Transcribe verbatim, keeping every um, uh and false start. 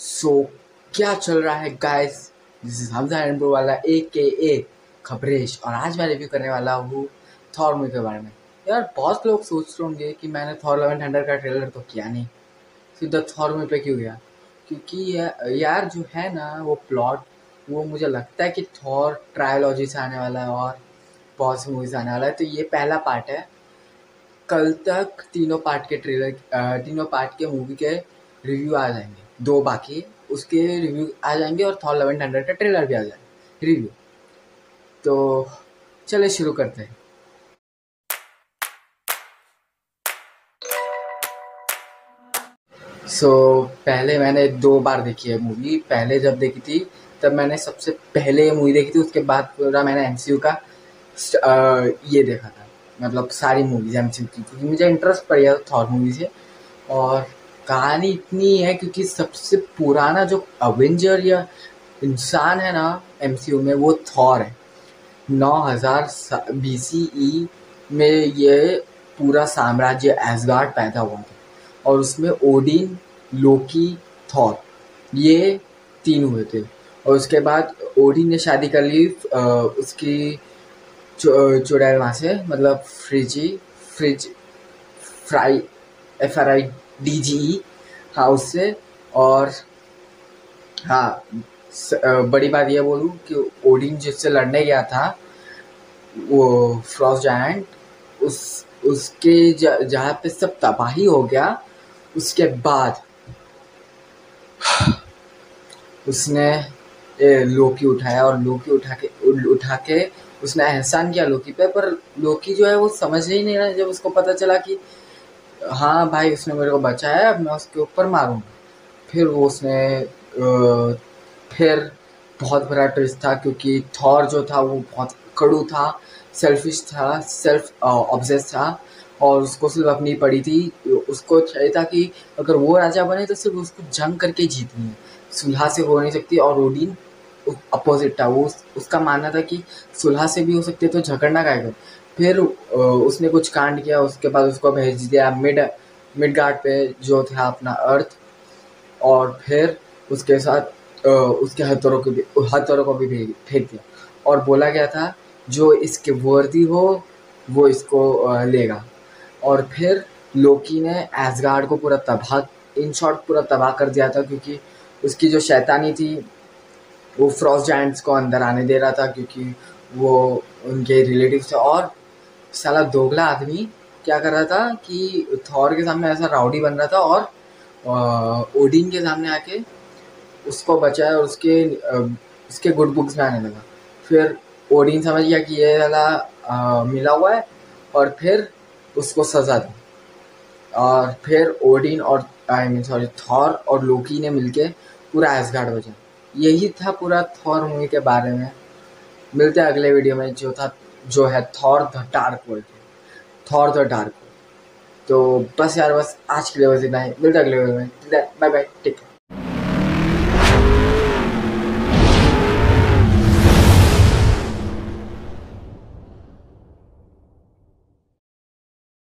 सो क्या चल रहा है guys. This is Hamza Androwala A के ए खबरेश और आज मैं रिव्यू करने वाला हूँ थॉर मूवी के बारे में। यार बहुत लोग सोच रहे होंगे कि मैंने थॉर लव एंड थंडर का ट्रेलर तो किया नहीं, सीधा थॉर मूवी पे क्यों गया। क्योंकि या- यार जो है ना वो प्लॉट, वो मुझे लगता है कि थॉर ट्रायोलॉजी से आने वाला है और बहुत सी मूवी से आने वाला है। तो ये पहला पार्ट है। कल तक तीनों पार्ट के ट्रेलर अ, तीनों पार्ट के मूवी के रिव्यू आ जाएंगे, दो बाकी उसके रिव्यू आ जाएंगे और थॉर लव एंड थंडर का ट्रेलर भी आ जाएगा रिव्यू। तो चलिए शुरू करते हैं। सो so, पहले मैंने दो बार देखी है मूवी। पहले जब देखी थी तब मैंने सबसे पहले ये मूवी देखी थी, उसके बाद पूरा मैंने एमसीयू का अ, ये देखा था, मतलब सारी मूवीज एमसीयू की, क्योंकि मुझे इंटरेस्ट पड़ गया थॉर मूवी से। और कहानी इतनी है क्योंकि सबसे पुराना जो अवेंजर या इंसान है ना एमसीयू में वो थॉर है। नौ हज़ार बीसीई में ये पूरा साम्राज्य एसगार्ड पैदा हुआ था और उसमें ओडिन, लोकी, थॉर ये तीन हुए थे। और उसके बाद ओडिन ने शादी कर ली अ, उसकी चुड़ैल वहाँ से, मतलब फ्रिजी fridge fry F R I D G E, हाँ उससे। और हाँ स, अ, बड़ी बात ये बोलूँ कि ओडिन जिससे लड़ने गया था वो फ्रॉस्ट जायंट, उस उसके ज- जहाँ पे सब तबाही हो गया, उसके बाद उसने ए, लोकी उठाया और लोकी उठा के उठा के उसने एहसान किया लोकी पे। पर लोकी जो है वो समझ ही नहीं रहा। जब उसको पता चला कि हाँ भाई उसने मेरे को बचाया, अब मैं उसके ऊपर मारूंगा, फिर वो उसने अ, फिर बहुत बड़ा ट्विस्ट था क्योंकि थॉर जो था वो बहुत कड़ू था, सेल्फिश था, सेल्फ ऑब्सेस था और उसको सिर्फ अपनी पड़ी थी। उसको चाहिए था कि अगर वो राजा बने तो सिर्फ उसको जंग करके जीतनी है, सुलह से हो नहीं सकती। और ओडिन अपोजिट था, वो उस, उसका मानना था कि सुलह से भी हो सकती है तो झगड़ना क्या कर। फिर अ, उसने कुछ कांड किया, उसके बाद उसको भेज दिया मिड मिडगार्ड पे जो था अपना अर्थ। और फिर उसके साथ अ, उसके हथौड़ों को भी हथौड़ों को भी भेज फेंक दिया और बोला गया था जो इसके वर्दी हो वो इसको अ, लेगा। और फिर लोकी ने एसगार्ड को पूरा तबाह, इन शॉर्ट पूरा तबाह कर दिया था, क्योंकि उसकी जो शैतानी थी वो फ्रॉस्ट जायंट्स को अंदर आने दे रहा था क्योंकि वो उनके रिलेटिव थे। और साला दोगला आदमी क्या कर रहा था कि थॉर के सामने ऐसा राउडी बन रहा था और अ, ओडिन के सामने आके उसको बचाया और उसके अ, उसके गुड बुक्स में आने लगा। फिर ओडिन समझ गया कि ये वाला अ, मिला हुआ है और फिर उसको सजा दी। और फिर ओडिन और आई मीन सॉरी थॉर और लोकी ने मिलके पूरा एसगार्ड बचा। यही था पूरा थॉर मूवी के बारे में। मिलते हैं अगले वीडियो में जो था जो है Thor the dark world, Thor the dark world. तो बस यार, बस आज के लिए बस इतना ही। मिलते हैं अगले वीडियो में। Bye bye, take care.